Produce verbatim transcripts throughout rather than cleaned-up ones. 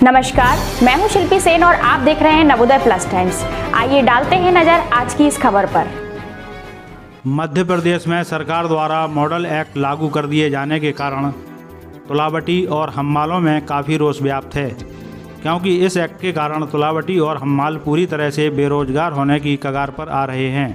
नमस्कार, मैं हूं शिल्पी सेन और आप देख रहे हैं नवोदय प्लस टाइम्स। आइए डालते हैं नजर आज की इस खबर पर। मध्य प्रदेश में सरकार द्वारा मॉडल एक्ट लागू कर दिए जाने के कारण तुलावटी और हम्मालों में काफ़ी रोष व्याप्त है, क्योंकि इस एक्ट के कारण तुलावटी और हम्माल पूरी तरह से बेरोजगार होने की कगार पर आ रहे हैं।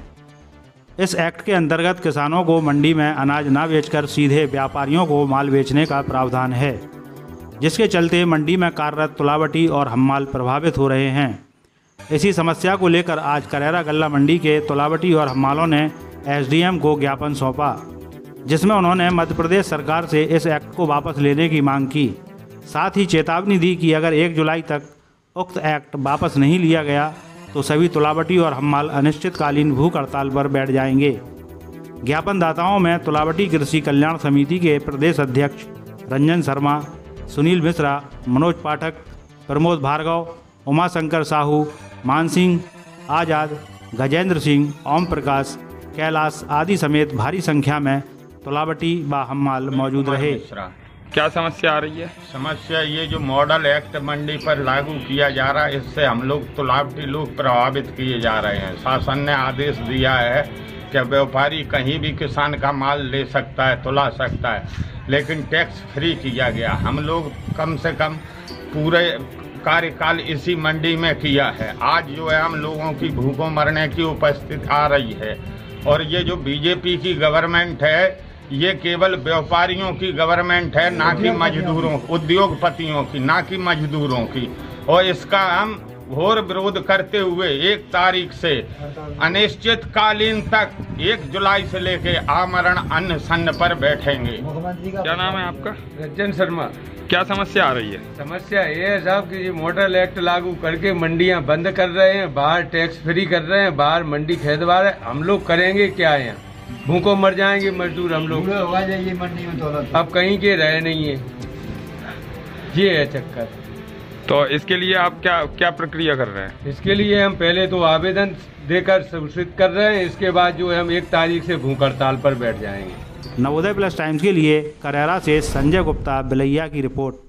इस एक्ट के अंतर्गत किसानों को मंडी में अनाज न बेचकर सीधे व्यापारियों को माल बेचने का प्रावधान है, जिसके चलते मंडी में कार्यरत तुलावटी और हम्माल प्रभावित हो रहे हैं। इसी समस्या को लेकर आज करेरा गल्ला मंडी के तुलावटी और हम्मालों ने एसडीएम को ज्ञापन सौंपा, जिसमें उन्होंने मध्य प्रदेश सरकार से इस एक्ट को वापस लेने की मांग की। साथ ही चेतावनी दी कि अगर एक जुलाई तक उक्त एक्ट वापस नहीं लिया गया तो सभी तुलावटी और हम्माल अनिश्चितकालीन भूख हड़ताल पर बैठ जाएंगे। ज्ञापनदाताओं में तुलावटी कृषि कल्याण समिति के प्रदेश अध्यक्ष रंजन शर्मा, सुनील मिश्रा, मनोज पाठक, प्रमोद भार्गव, उमाशंकर साहू, मानसिंह आज़ाद, गजेंद्र सिंह, ओम प्रकाश, कैलाश आदि समेत भारी संख्या में तुलावटी व हम्माल मौजूद रहे। क्या समस्या आ रही है? समस्या ये जो मॉडल एक्ट मंडी पर लागू किया जा रहा है, इससे हम लोग तुलावटी लोग प्रभावित किए जा रहे हैं। शासन ने आदेश दिया है कि व्यापारी कहीं भी किसान का माल ले सकता है, तुला सकता है, लेकिन टैक्स फ्री किया गया। हम लोग कम से कम पूरे कार्यकाल इसी मंडी में किया है। आज जो है हम लोगों की भूखों मरने की उपस्थिति आ रही है। और ये जो बीजेपी की गवर्नमेंट है, ये केवल व्यापारियों की गवर्नमेंट है, ना कि मजदूरों, उद्योगपतियों की, ना कि मजदूरों की। और इसका हम घोर विरोध करते हुए एक तारीख से अनिश्चितकालीन तक एक जुलाई से लेके आमरण अनशन पर बैठेंगे। क्या नाम है आपका? रंजन शर्मा। क्या समस्या आ रही है? समस्या ये है साहब कि ये मॉडल एक्ट लागू करके मंडियां बंद कर रहे हैं, बाहर टैक्स फ्री कर रहे हैं, बाहर मंडी खरीदवा रहे हैं। हम लोग करेंगे क्या? यहाँ भूखों मर जाएंगे मजदूर हम लोग। मंडी में तो अब कहीं के रहे नहीं है, ये है चक्कर। तो इसके लिए आप क्या क्या प्रक्रिया कर रहे हैं? इसके लिए हम पहले तो आवेदन देकर सूचित कर रहे हैं, इसके बाद जो है हम एक तारीख से भूख हड़ताल पर बैठ जाएंगे। नवोदय प्लस टाइम्स के लिए करेरा से संजय गुप्ता बिलैया की रिपोर्ट।